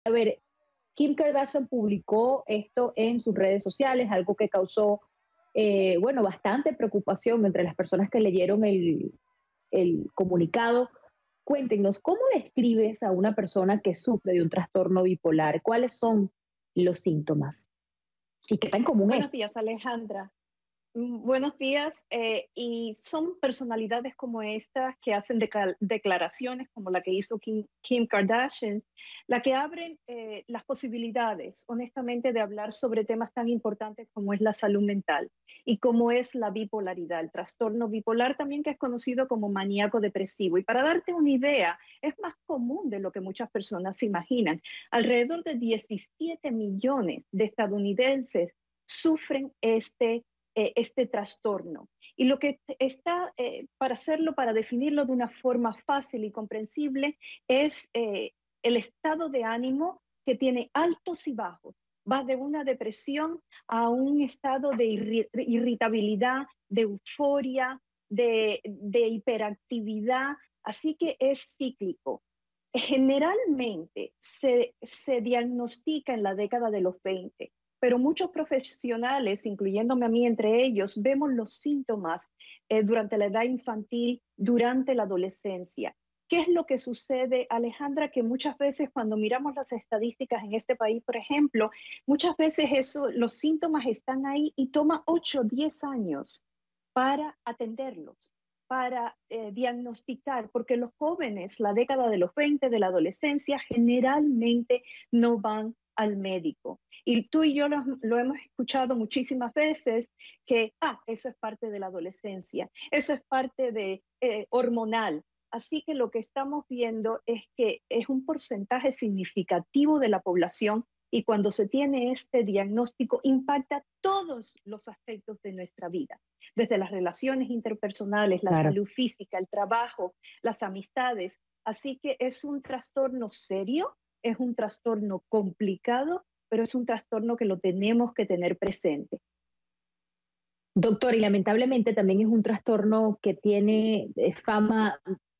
A ver, Kim Kardashian publicó esto en sus redes sociales, algo que causó, bueno, bastante preocupación entre las personas que leyeron el comunicado. Cuéntenos, ¿cómo describes a una persona que sufre de un trastorno bipolar? ¿Cuáles son los síntomas? ¿Y qué tan común Buenos es? días, Alejandra. Buenos días. Y son personalidades como estas que hacen declaraciones como la que hizo Kim Kardashian, la que abren las posibilidades, honestamente, de hablar sobre temas tan importantes como es la salud mental y como es la bipolaridad, el trastorno bipolar también que es conocido como maníaco depresivo. Y para darte una idea, es más común de lo que muchas personas se imaginan. Alrededor de 17 millones de estadounidenses sufren este trastorno. Y lo que está, para hacerlo, para definirlo de una forma fácil y comprensible, es el estado de ánimo que tiene altos y bajos. Va de una depresión a un estado de irritabilidad, de euforia, de hiperactividad, así que es cíclico. Generalmente se diagnostica en la década de los 20, pero muchos profesionales, incluyéndome a mí entre ellos, vemos los síntomas durante la edad infantil, durante la adolescencia. ¿Qué es lo que sucede, Alejandra? Que muchas veces cuando miramos las estadísticas en este país, por ejemplo, muchas veces los síntomas están ahí y toma 8 o 10 años para atenderlos, para diagnosticar, porque los jóvenes, la década de los 20, de la adolescencia, generalmente no van al médico. Y tú y yo lo hemos escuchado muchísimas veces que, eso es parte de la adolescencia, eso es parte de hormonal. Así que lo que estamos viendo es que es un porcentaje significativo de la población y cuando se tiene este diagnóstico impacta todos los aspectos de nuestra vida, desde las relaciones interpersonales, la Claro. salud física, el trabajo, las amistades. Así que es un trastorno serio, es un trastorno complicado, pero es un trastorno que lo tenemos que tener presente. Doctor, y lamentablemente también es un trastorno que tiene fama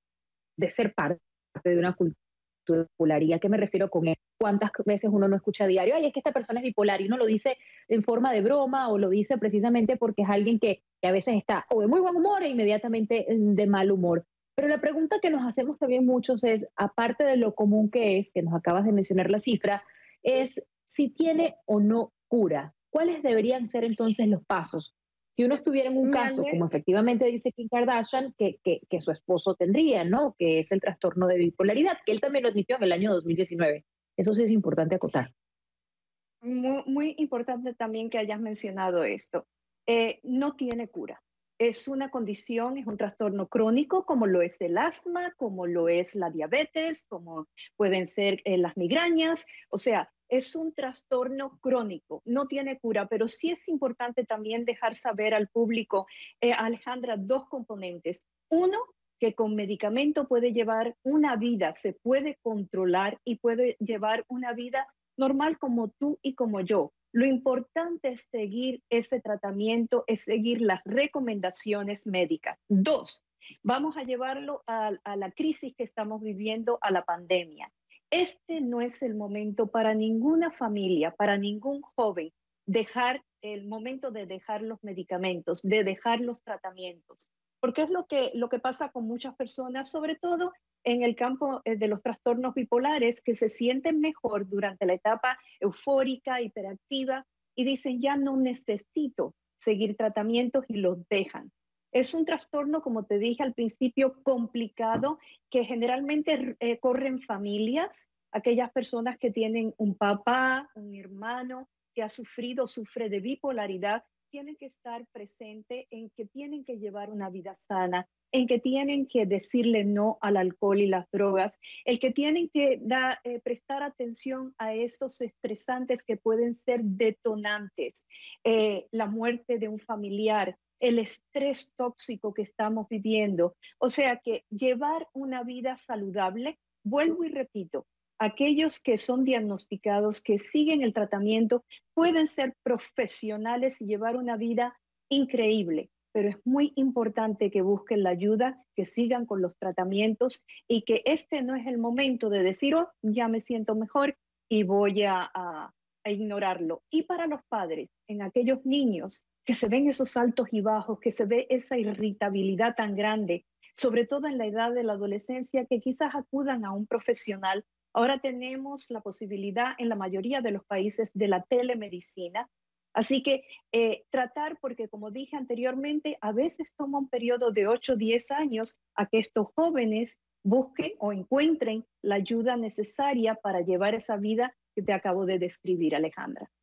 de ser parte de una cultura bipolar. ¿Y a qué me refiero con eso? ¿Cuántas veces uno no escucha a diario? Ay, es que esta persona es bipolar y uno lo dice en forma de broma o lo dice precisamente porque es alguien que a veces está o de muy buen humor e inmediatamente de mal humor. Pero la pregunta que nos hacemos también muchos es, aparte de lo común que es, que nos acabas de mencionar la cifra, es si tiene o no cura. ¿Cuáles deberían ser entonces los pasos? Si uno estuviera en un Me caso, ale como efectivamente dice Kim Kardashian, que su esposo tendría, ¿no? Que es el trastorno de bipolaridad, que él también lo admitió en el año 2019. Eso sí es importante acotar. Muy, muy importante también que hayas mencionado esto. No tiene cura. Es una condición, es un trastorno crónico, como lo es el asma, como lo es la diabetes, como pueden ser las migrañas. O sea, es un trastorno crónico, no tiene cura, pero sí es importante también dejar saber al público, Alejandra, dos componentes. Uno, que con medicamento puede llevar una vida, se puede controlar y puede llevar una vida normal como tú y como yo. Lo importante es seguir ese tratamiento, es seguir las recomendaciones médicas. Dos, vamos a llevarlo a la crisis que estamos viviendo, a la pandemia. Este no es el momento para ninguna familia, para ningún joven, dejar el momento de dejar los medicamentos, de dejar los tratamientos, porque es lo que pasa con muchas personas, sobre todo en el campo de los trastornos bipolares, que se sienten mejor durante la etapa eufórica, hiperactiva, y dicen, ya no necesito seguir tratamientos y los dejan. Es un trastorno, como te dije al principio, complicado, que generalmente corren familias, aquellas personas que tienen un papá, un hermano que ha sufrido, sufre de bipolaridad, tienen que estar presentes en que tienen que llevar una vida sana, en que tienen que decirle no al alcohol y las drogas, el que tienen que prestar atención a estos estresantes que pueden ser detonantes, la muerte de un familiar, el estrés tóxico que estamos viviendo. O sea que llevar una vida saludable, vuelvo y repito, aquellos que son diagnosticados, que siguen el tratamiento, pueden ser profesionales y llevar una vida increíble, pero es muy importante que busquen la ayuda, que sigan con los tratamientos y que este no es el momento de decir, oh, ya me siento mejor y voy a ignorarlo. Y para los padres, en aquellos niños que se ven esos altos y bajos, que se ve esa irritabilidad tan grande, sobre todo en la edad de la adolescencia, que quizás acudan a un profesional. Ahora tenemos la posibilidad en la mayoría de los países de la telemedicina. Así que tratar, porque como dije anteriormente, a veces toma un periodo de 8 o 10 años a que estos jóvenes busquen o encuentren la ayuda necesaria para llevar esa vida que te acabo de describir, Alejandra.